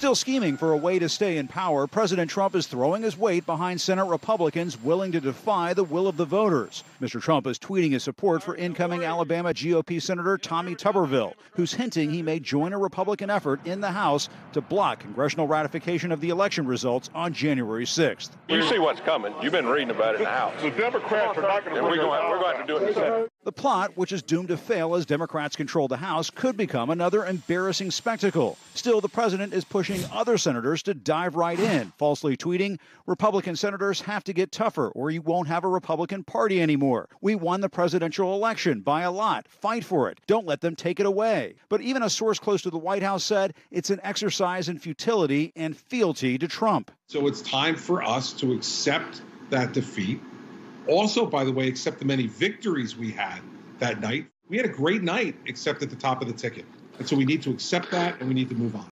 Still scheming for a way to stay in power, President Trump is throwing his weight behind Senate Republicans willing to defy the will of the voters. Mr. Trump is tweeting his support for incoming Alabama GOP Senator Tommy Tuberville, who's hinting he may join a Republican effort in the House to block congressional ratification of the election results on January 6th. You see what's coming. You've been reading about it in the House. The Democrats are not going to. We're going to do it in the Senate. The plot, which is doomed to fail as Democrats control the House, could become another embarrassing spectacle. Still, the president is pushing other senators to dive right in, falsely tweeting, Republican senators have to get tougher or you won't have a Republican Party anymore. We won the presidential election by a lot. Fight for it. Don't let them take it away. But even a source close to the White House said it's an exercise in futility and fealty to Trump. So it's time for us to accept that defeat. Also, by the way, accept the many victories we had that night. We had a great night, except at the top of the ticket. And so we need to accept that and we need to move on.